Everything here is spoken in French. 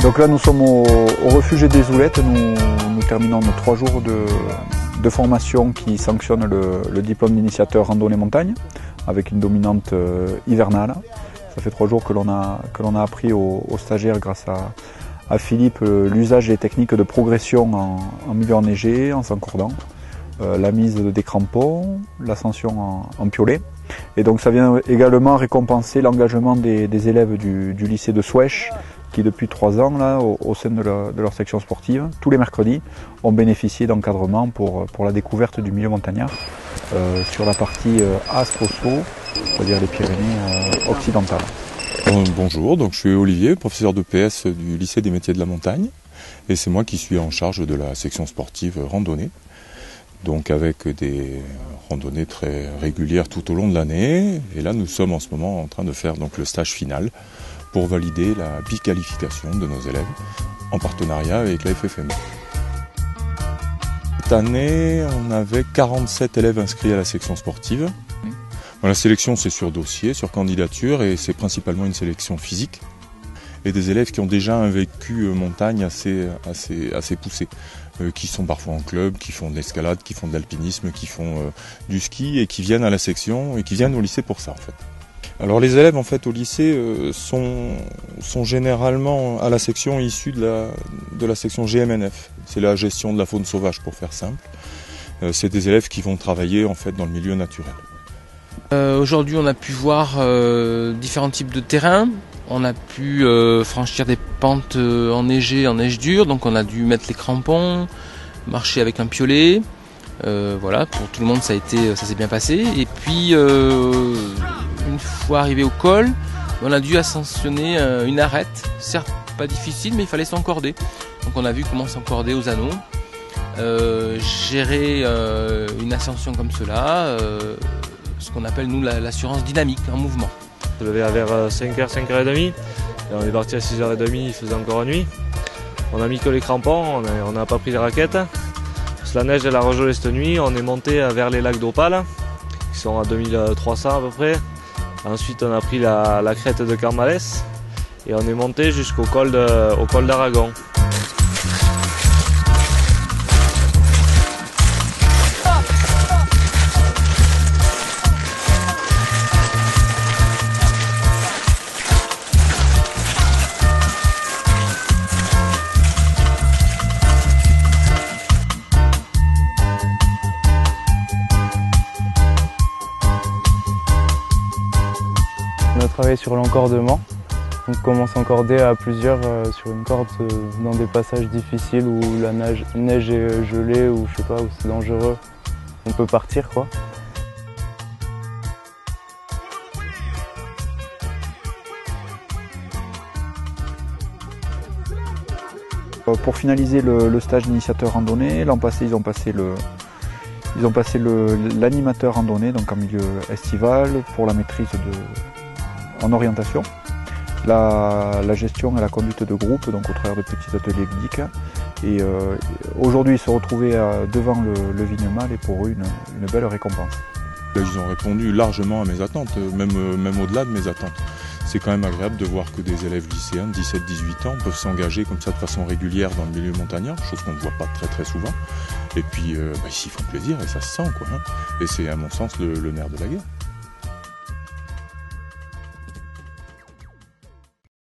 Donc là, nous sommes au refuge des Oulettes. Nous terminons nos 3 jours de formation qui sanctionne le diplôme d'initiateur randonnée montagne avec une dominante hivernale. Ça fait 3 jours que l'on a appris aux stagiaires grâce à Philippe l'usage des techniques de progression en milieu enneigé, en s'encordant, la mise des crampons, l'ascension en piolet. Et donc ça vient également récompenser l'engagement des élèves du lycée de Souèche qui depuis 3 ans, là, au sein de leur section sportive, tous les mercredis, ont bénéficié d'encadrement pour la découverte du milieu montagnard sur la partie Astre-Saut, c'est-à-dire les Pyrénées occidentales. Bonjour, donc je suis Olivier, professeur de PS du lycée des métiers de la montagne, et c'est moi qui suis en charge de la section sportive randonnée. Donc avec des randonnées très régulières tout au long de l'année, et là nous sommes en ce moment en train de faire donc le stage final pour valider la biqualification de nos élèves en partenariat avec la FFME. Cette année, on avait 47 élèves inscrits à la section sportive. La sélection, c'est sur dossier, sur candidature, et c'est principalement une sélection physique. Et des élèves qui ont déjà un vécu montagne assez poussé, qui sont parfois en club, qui font de l'escalade, qui font de l'alpinisme, qui font du ski, et qui viennent à la section, et qui viennent au lycée pour ça, en fait. Alors les élèves en fait au lycée sont généralement à la section issus de la section GMNF. C'est la gestion de la faune sauvage pour faire simple. C'est des élèves qui vont travailler en fait dans le milieu naturel. Aujourd'hui on a pu voir différents types de terrains. On a pu franchir des pentes enneigées en neige dure, donc on a dû mettre les crampons, marcher avec un piolet. Voilà, pour tout le monde ça s'est bien passé. Et puis une fois arrivé au col, on a dû ascensionner une arête, certes pas difficile mais il fallait s'encorder. Donc on a vu comment s'encorder aux anneaux, gérer une ascension comme cela, ce qu'on appelle nous l'assurance dynamique en mouvement. Je me levais vers 5h, 5h30, et on est parti à 6h30, il faisait encore nuit. On a mis que les crampons, on n'a pas pris les raquettes. La neige elle a regelé cette nuit, on est monté vers les lacs d'Opale, qui sont à 2300 à peu près. Ensuite on a pris la crête de Carmalès et on est monté jusqu'au col d'Aragon. On a travaillé sur l'encordement. On commence à encorder à plusieurs sur une corde dans des passages difficiles où la neige est gelée ou je sais pas, où c'est dangereux. On peut partir quoi. Pour finaliser le stage d'initiateur randonnée, l'an passé ils ont passé l'animateur randonnée donc en milieu estival pour la maîtrise en orientation, la gestion et la conduite de groupe donc au travers de petits ateliers ludiques. Et aujourd'hui ils se retrouvaient devant le Vignemale et pour eux une belle récompense. Ils ont répondu largement à mes attentes, même au-delà de mes attentes. C'est quand même agréable de voir que des élèves lycéens de 17-18 ans peuvent s'engager comme ça de façon régulière dans le milieu montagnard, chose qu'on ne voit pas très souvent. Et puis ils s'y font plaisir et ça se sent quoi. Et c'est à mon sens le nerf de la guerre.